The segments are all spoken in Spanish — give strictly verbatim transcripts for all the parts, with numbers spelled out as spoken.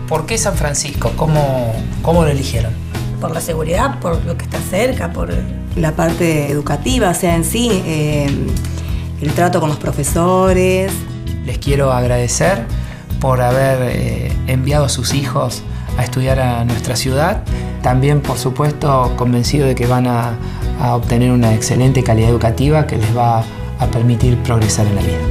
¿Por qué San Francisco? ¿Cómo, cómo lo eligieron? Por la seguridad, por lo que está cerca, por la parte educativa, o sea, en sí, eh, el trato con los profesores. Les quiero agradecer por haber eh, enviado a sus hijos a estudiar a nuestra ciudad. También, por supuesto, convencido de que van a, a obtener una excelente calidad educativa que les va a permitir progresar en la vida.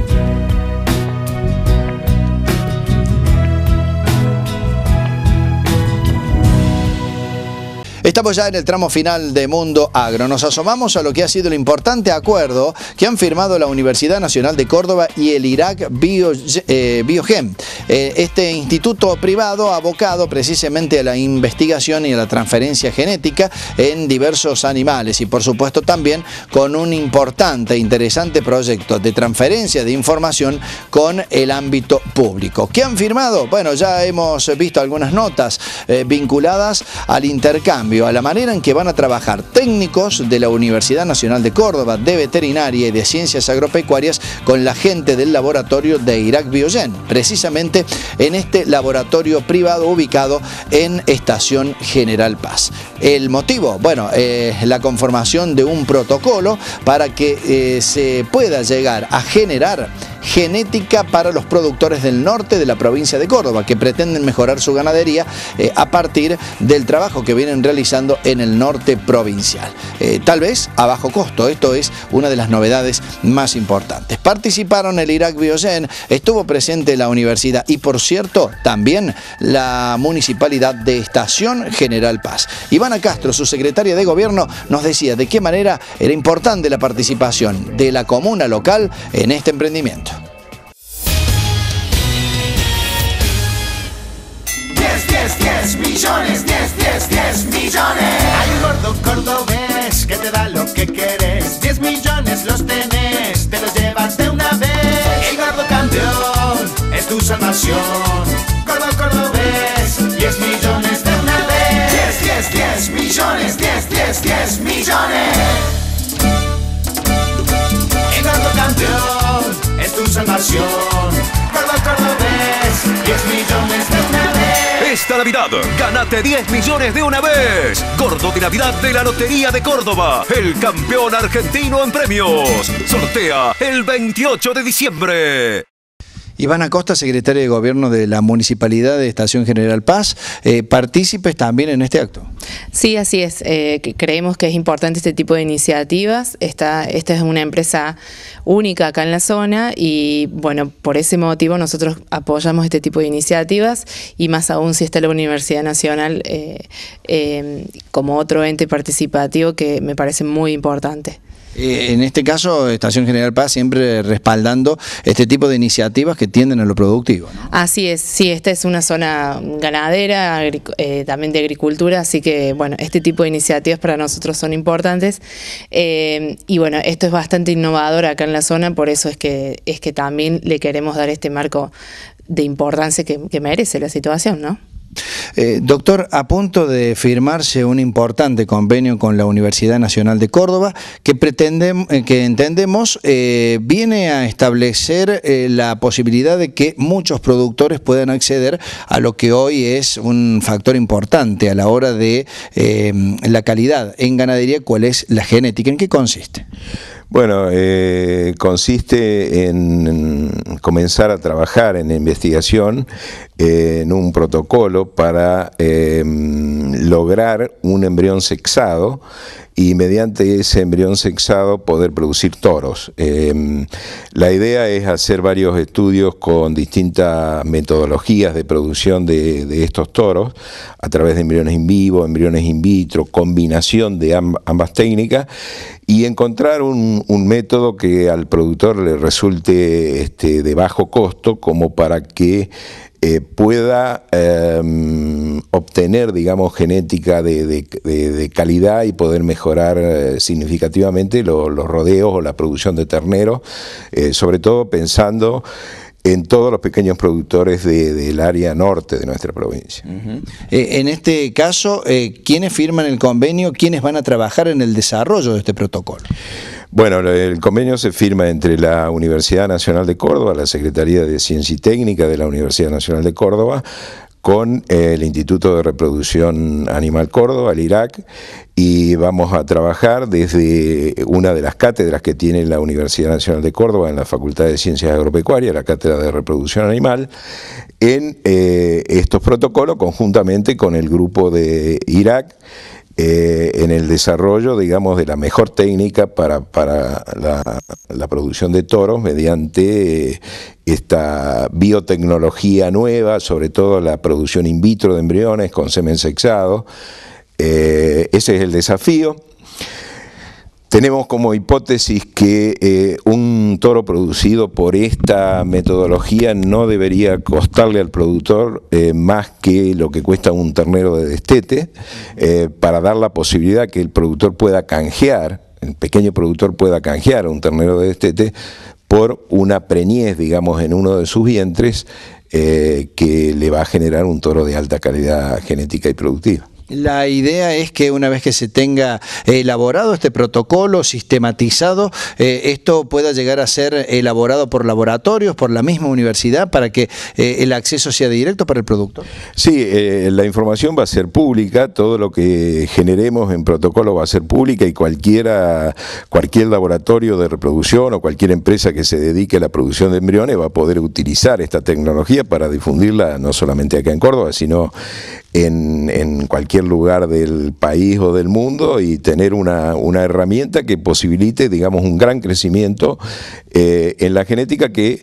Estamos ya en el tramo final de Mundo Agro. Nos asomamos a lo que ha sido el importante acuerdo que han firmado la Universidad Nacional de Córdoba y el Irak Bio, eh, Biogen. Eh, este instituto privado abocado precisamente a la investigación y a la transferencia genética en diversos animales y por supuesto también con un importante e interesante proyecto de transferencia de información con el ámbito público. ¿Qué han firmado? Bueno, ya hemos visto algunas notas eh, vinculadas al intercambio, a la manera en que van a trabajar técnicos de la Universidad Nacional de Córdoba, de Veterinaria y de Ciencias Agropecuarias con la gente del laboratorio de Irak Biogen, precisamente en este laboratorio privado ubicado en Estación General Paz. ¿El motivo? Bueno, eh, la conformación de un protocolo para que eh, se pueda llegar a generar genética para los productores del norte de la provincia de Córdoba, que pretenden mejorar su ganadería eh, a partir del trabajo que vienen realizando en el norte provincial. Eh, tal vez a bajo costo, esto es una de las novedades más importantes. Participaron el Irak Biogen, estuvo presente la universidad y por cierto también la municipalidad de Estación General Paz. Ivana Castro, su secretaria de gobierno, nos decía de qué manera era importante la participación de la comuna local en este emprendimiento. diez millones, diez, diez, diez millones. Hay un gordo cordobés que te da lo que querés. diez millones los tenés, te los llevas de una vez. El gordo campeón es tu salvación. Gordo cordobés, diez millones de una vez. diez, diez, diez millones, diez, diez, diez millones. El gordo campeón es tu salvación. Gordo cordobés, diez millones de una vez. Esta Navidad, gánate diez millones de una vez. Gordo de Navidad de la Lotería de Córdoba, el campeón argentino en premios. Sortea el veintiocho de diciembre. Ivana Costa, secretaria de Gobierno de la Municipalidad de Estación General Paz, eh, partícipes también en este acto. Sí, así es. Eh, creemos que es importante este tipo de iniciativas. Esta, esta es una empresa única acá en la zona y, bueno, por ese motivo nosotros apoyamos este tipo de iniciativas y más aún si está la Universidad Nacional eh, eh, como otro ente participativo que me parece muy importante. Eh, en este caso, Estación General Paz siempre respaldando este tipo de iniciativas que tienden a lo productivo, ¿no? Así es, sí, esta es una zona ganadera, eh, también de agricultura, así que bueno, este tipo de iniciativas para nosotros son importantes eh, y bueno, esto es bastante innovador acá en la zona, por eso es que, es que también le queremos dar este marco de importancia que, que merece la situación, ¿no? Eh, doctor, a punto de firmarse un importante convenio con la Universidad Nacional de Córdoba que, pretendemos, que entendemos eh, viene a establecer eh, la posibilidad de que muchos productores puedan acceder a lo que hoy es un factor importante a la hora de eh, la calidad en ganadería. ¿Cuál es la genética? ¿En qué consiste? Bueno, eh, consiste en, en comenzar a trabajar en investigación eh, en un protocolo para eh, lograr un embrión sexado y mediante ese embrión sexado poder producir toros. Eh, la idea es hacer varios estudios con distintas metodologías de producción de, de estos toros a través de embriones in vivo, embriones in vitro, combinación de amb ambas técnicas y encontrar un, un método que al productor le resulte este, de bajo costo como para que Eh, pueda eh, obtener, digamos, genética de, de, de, de calidad y poder mejorar eh, significativamente lo, los rodeos o la producción de terneros, eh, sobre todo pensando en todos los pequeños productores de, del área norte de nuestra provincia. Uh-huh. eh, en este caso, eh, ¿quiénes firman el convenio? ¿Quiénes van a trabajar en el desarrollo de este protocolo? Bueno, el convenio se firma entre la Universidad Nacional de Córdoba, la Secretaría de Ciencia y Técnica de la Universidad Nacional de Córdoba, con el Instituto de Reproducción Animal Córdoba, el I R A C, y vamos a trabajar desde una de las cátedras que tiene la Universidad Nacional de Córdoba en la Facultad de Ciencias Agropecuarias, la Cátedra de Reproducción Animal, en eh, estos protocolos conjuntamente con el grupo de I R A C, Eh, en el desarrollo, digamos, de la mejor técnica para, para la, la producción de toros mediante eh, esta biotecnología nueva, sobre todo la producción in vitro de embriones con semen sexado. Eh, ese es el desafío. Tenemos como hipótesis que eh, un toro producido por esta metodología no debería costarle al productor eh, más que lo que cuesta un ternero de destete, eh, para dar la posibilidad que el productor pueda canjear, el pequeño productor pueda canjear un ternero de destete por una preñez, digamos, en uno de sus vientres, eh, que le va a generar un toro de alta calidad genética y productiva. La idea es que una vez que se tenga elaborado este protocolo, sistematizado, eh, esto pueda llegar a ser elaborado por laboratorios, por la misma universidad, para que eh, el acceso sea directo para el productor. Sí, eh, la información va a ser pública, todo lo que generemos en protocolo va a ser pública, y cualquiera, cualquier laboratorio de reproducción o cualquier empresa que se dedique a la producción de embriones va a poder utilizar esta tecnología para difundirla no solamente acá en Córdoba, sino En, en cualquier lugar del país o del mundo, y tener una, una herramienta que posibilite, digamos, un gran crecimiento eh, en la genética que,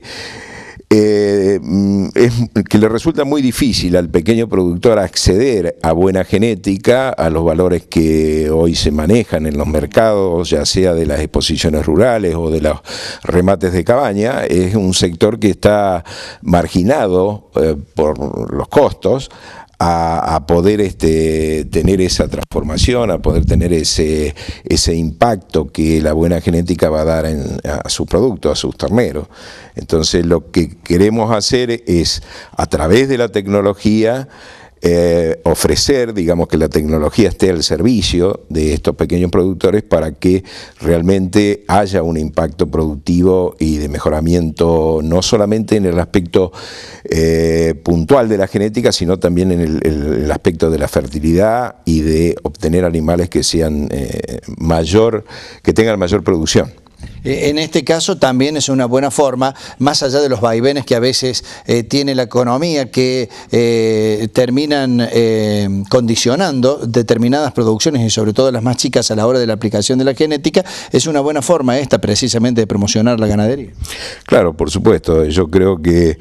eh, es, que le resulta muy difícil al pequeño productor acceder a buena genética, a los valores que hoy se manejan en los mercados, ya sea de las exposiciones rurales o de los remates de cabaña. Es un sector que está marginado eh, por los costos A, a poder este, tener esa transformación, a poder tener ese, ese impacto que la buena genética va a dar en, a sus productos, a sus terneros. Entonces lo que queremos hacer es, a través de la tecnología, Eh, ofrecer, digamos, que la tecnología esté al servicio de estos pequeños productores para que realmente haya un impacto productivo y de mejoramiento, no solamente en el aspecto eh, puntual de la genética, sino también en el, el, el aspecto de la fertilidad y de obtener animales que sean eh, mayor, que tengan mayor producción. En este caso también es una buena forma, más allá de los vaivenes que a veces eh, tiene la economía, que eh, terminan eh, condicionando determinadas producciones, y sobre todo las más chicas, a la hora de la aplicación de la genética. Es una buena forma esta, precisamente, de promocionar la ganadería. Claro, por supuesto. Yo creo que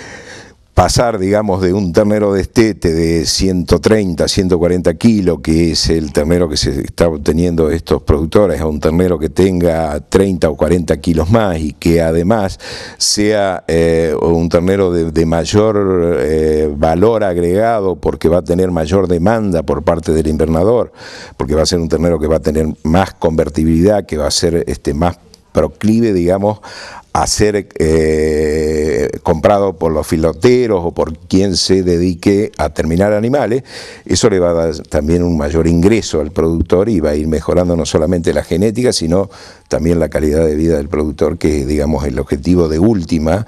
pasar, digamos, de un ternero de destete de ciento treinta, ciento cuarenta kilos, que es el ternero que se está obteniendo estos productores, a un ternero que tenga treinta o cuarenta kilos más, y que además sea eh, un ternero de, de mayor eh, valor agregado, porque va a tener mayor demanda por parte del invernador, porque va a ser un ternero que va a tener más convertibilidad, que va a ser este, más proclive, digamos, a ser eh, comprado por los filoteros o por quien se dedique a terminar animales. Eso le va a dar también un mayor ingreso al productor, y va a ir mejorando no solamente la genética, sino también la calidad de vida del productor, que, digamos, el objetivo de última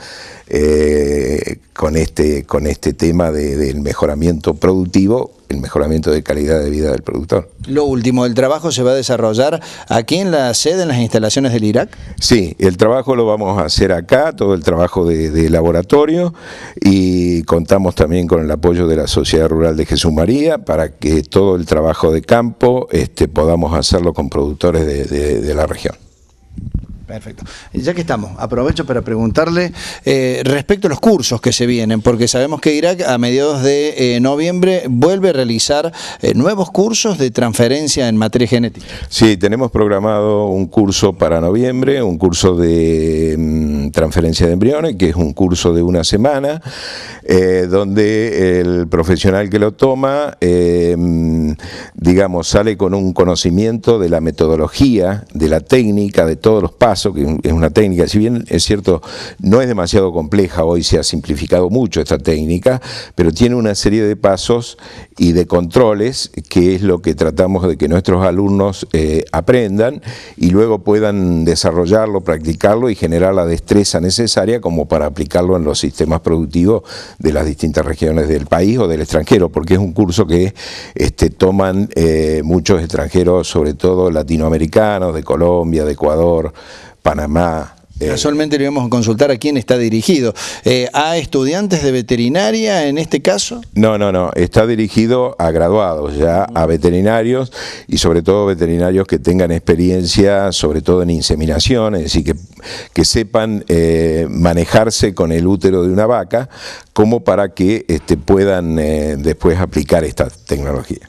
eh, con, este, con este tema de, del mejoramiento productivo, el mejoramiento de calidad de vida del productor. Lo último, ¿el trabajo se va a desarrollar aquí en la sede, en las instalaciones del I R A C? Sí, el trabajo lo vamos a hacer acá, todo el trabajo de, de laboratorio, y contamos también con el apoyo de la Sociedad Rural de Jesús María para que todo el trabajo de campo este, podamos hacerlo con productores de, de, de la región. Perfecto. Ya que estamos, aprovecho para preguntarle eh, respecto a los cursos que se vienen, porque sabemos que I R A C a mediados de eh, noviembre vuelve a realizar eh, nuevos cursos de transferencia en materia genética. Sí, tenemos programado un curso para noviembre, un curso de mm, transferencia de embriones, que es un curso de una semana, eh, donde el profesional que lo toma, eh, digamos, sale con un conocimiento de la metodología, de la técnica, de todos los pasos paso, que es una técnica, si bien es cierto, no es demasiado compleja, hoy se ha simplificado mucho esta técnica, pero tiene una serie de pasos y de controles que es lo que tratamos de que nuestros alumnos eh, aprendan y luego puedan desarrollarlo, practicarlo y generar la destreza necesaria como para aplicarlo en los sistemas productivos de las distintas regiones del país o del extranjero, porque es un curso que este, toman eh, muchos extranjeros, sobre todo latinoamericanos, de Colombia, de Ecuador, Panamá. Casualmente le vamos a consultar a quién está dirigido. Eh, ¿A estudiantes de veterinaria en este caso? No, no, no. Está dirigido a graduados, ya a veterinarios y sobre todo veterinarios que tengan experiencia, sobre todo en inseminación, es decir, que, que sepan eh, manejarse con el útero de una vaca como para que este, puedan eh, después aplicar esta tecnología.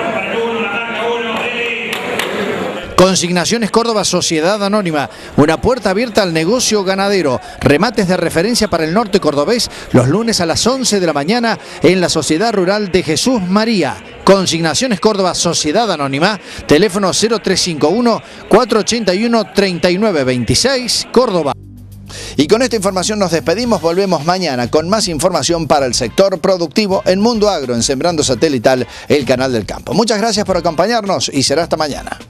Consignaciones Córdoba Sociedad Anónima, una puerta abierta al negocio ganadero. Remates de referencia para el norte cordobés los lunes a las once de la mañana en la Sociedad Rural de Jesús María. Consignaciones Córdoba Sociedad Anónima, teléfono cero tres cinco uno, cuatro ocho uno, tres nueve dos seis, Córdoba. Y con esta información nos despedimos, volvemos mañana con más información para el sector productivo en Mundo Agro, en Sembrando Satelital, el canal del campo. Muchas gracias por acompañarnos y será hasta mañana.